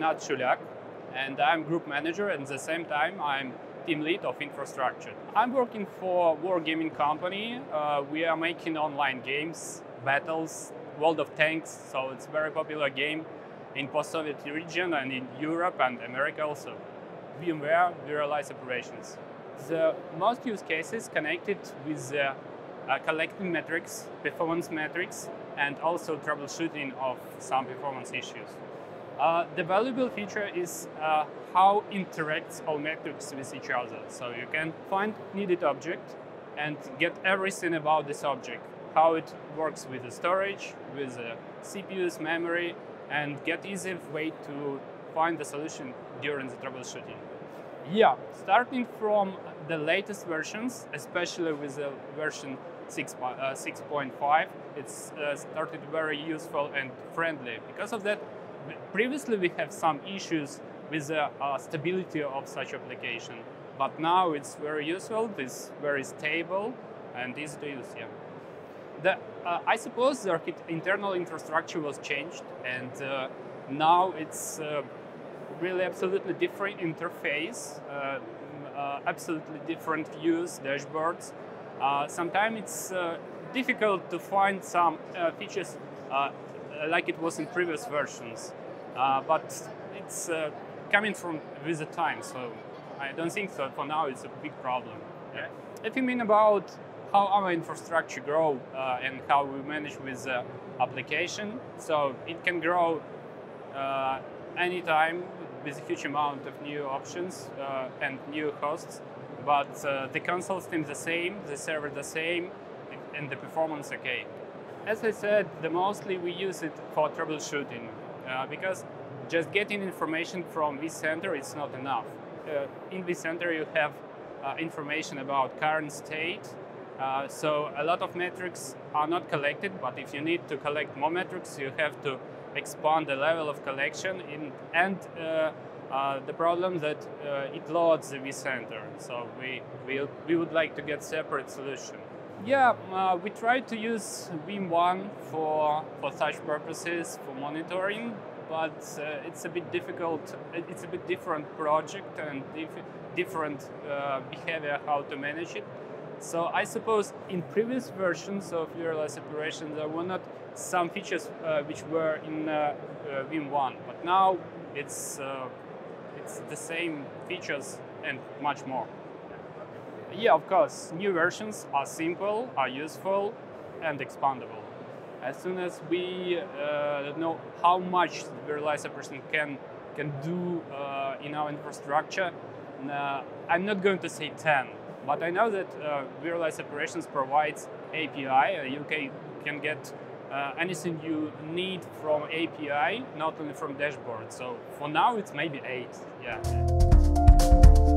Renat Shulyak, and I'm group manager, and at the same time I'm team lead of infrastructure. I'm working for wargaming company. We are making online games, battles, World of Tanks, so it's a very popular game in post-Soviet region and in Europe and America also. VMware, virtualized operations. The most use cases connected with collecting metrics, performance metrics, and also troubleshooting of some performance issues. The valuable feature is how interacts all metrics with each other. So you can find needed object and get everything about this object, how it works with the storage, with the CPU's memory, and get easy way to find the solution during the troubleshooting. Yeah, starting from the latest versions, especially with the version 6.5, it's started very useful and friendly. Because of that, previously we have some issues with the stability of such application, but now it's very useful, it's very stable and easy to use. Yeah. I suppose the internal infrastructure was changed, and now it's really absolutely different interface, absolutely different views, dashboards. Sometimes it's difficult to find some features like it was in previous versions, but it's coming from with the time, so I don't think so for now it's a big problem. Yeah. If you mean about how our infrastructure grow and how we manage with the application, so it can grow anytime with a huge amount of new options and new hosts, but the console seems the same, the server the same, and the performance okay. As I said, mostly we use it for troubleshooting because just getting information from vCenter is not enough. In vCenter you have information about current state, so a lot of metrics are not collected, but if you need to collect more metrics, you have to expand the level of collection and the problem that it loads the vCenter. So we would like to get separate solution. Yeah, we try to use Vim1 for such purposes, for monitoring, but it's a bit difficult. It's a bit different project and different behavior how to manage it. So I suppose in previous versions of virtualized operations there were not some features which were in Vim1, but now it's the same features and much more. Yeah, of course, new versions are simple, are useful, and expandable. As soon as we know how much the virtualized operation can do in our infrastructure, I'm not going to say 10, but I know that virtualized operations provides API. You can get anything you need from API, not only from dashboard. So for now, it's maybe 8. Yeah.